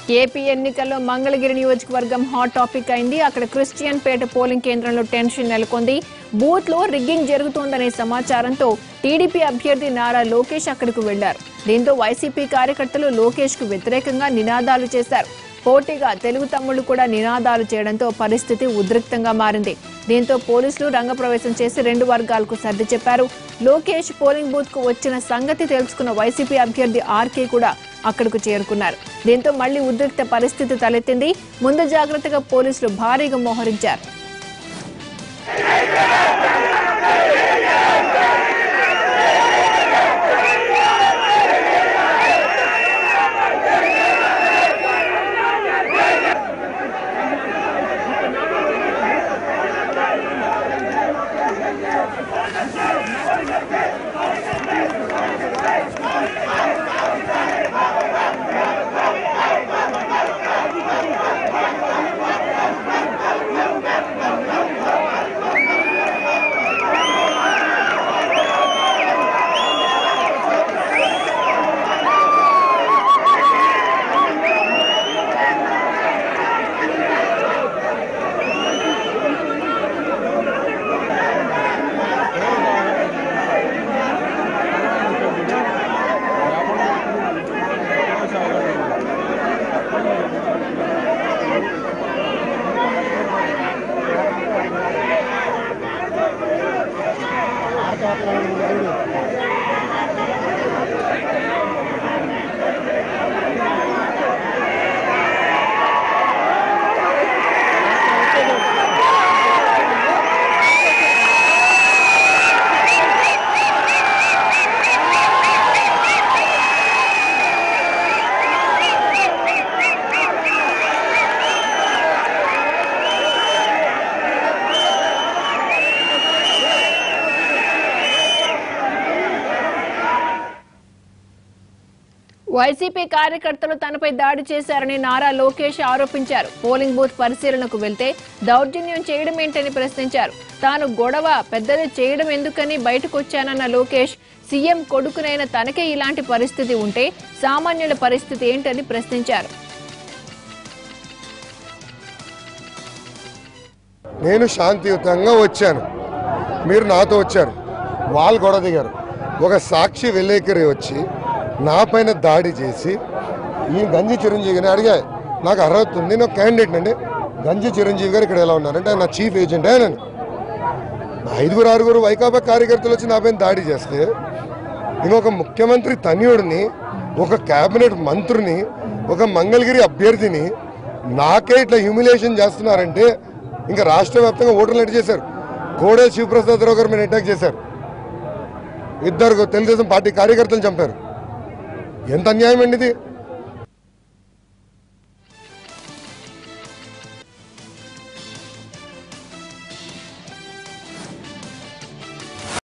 AP ఎన్నికల్లో మంగళగిరి నియోజకవర్గం hot topic అయింది. అక్కడ క్రిస్టియన్ పేట పోలింగ్ కేంద్రంలో టెన్షన్ నెలకొంది. బూత్ లో రిగ్గింగ్ జరుగుతోందనే సమాచారంతో టీడీపీ అభ్యర్థి నారా లోకేష్ అక్కడకు వెళ్లారు. దీంతో వైసీపీ కార్యకర్తలు లోకేష్ కు వ్యతిరేకంగా నినాదాలు చేశారు. పోటీగా తెలుగు తమ్ముళ్లు కూడా నినాదాలు చేయడంతో పరిస్థితి ఉద్రిక్తంగా మారింది. దీంతో పోలీసులు రంగప్రవేశం చేసి రెండు వర్గాలకు సర్ది చెప్పారు. లోకేష్ పోలింగ్ బూత్ కు వచ్చిన సంగతి తెలుసుకున్న వైసీపీ అభ్యర్థి ఆర్కే కూడా అక్కడకు చేరుకున్నారు. దీంతో మళ్లీ ఉద్రిక్త పరిస్థితి తలెత్తింది. ముందు జాగ్రత్తగా పోలీసులు భారీగా మోహరించారు. వైసీపీ కార్యకర్తలు తనపై దాడి చేశారని నారా లోకేష్ ఆరోపించారు. పోలింగ్ బూత్ పరిశీలనకు వెళ్తే దౌర్జన్యం చేయడం ఏంటని ప్రశ్నించారు. తాను గొడవ పెద్దది చేయడం ఎందుకని బయటకొచ్చానన్న లోకేష్ సీఎం కొడుకునైన తనకే ఇలాంటి పరిస్థితి ఉంటే సామాన్యుల పరిస్థితి ఏంటని ప్రశ్నించారు. నేను శాంతియుతంగా వచ్చాను, మీరు నాతో వచ్చారు, వాళ్ళు గొడవ దిగారు. ఒక సాక్షి విలేకరి వచ్చి నా పైన దాడి చేసి ఈ గంజి చిరంజీవి గారిని అడిగా, నాకు అర్హత ఉంది, నేను క్యాండిడేట్ అండి, గంజి చిరంజీవి గారు ఇక్కడ ఎలా ఉన్నారంటే నా చీఫ్ ఏజెంట్ నేను 5-6 వైకాపా కార్యకర్తలు వచ్చి నా పైన దాడి చేస్తే ఇంకొక ముఖ్యమంత్రి తనయుడిని, ఒక కేబినెట్ మంత్రిని, ఒక మంగళగిరి అభ్యర్థిని నాకే ఇట్లా హ్యూమిలేషన్ చేస్తున్నారంటే ఇంకా రాష్ట్ర వ్యాప్తంగా ఓటర్లు ఎట్ చేశారు. కోడే శివప్రసాద్ రావు గారు మీద అటాక్ చేశారు, 2 తెలుగుదేశం పార్టీ కార్యకర్తలు చంపారు. ఎంత అన్యాయం అండి ఇది.